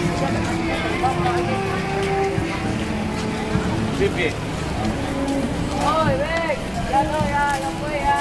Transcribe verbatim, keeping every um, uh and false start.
Pipi. ¡Ay, ven! Ya no, ya, ya fue, ya.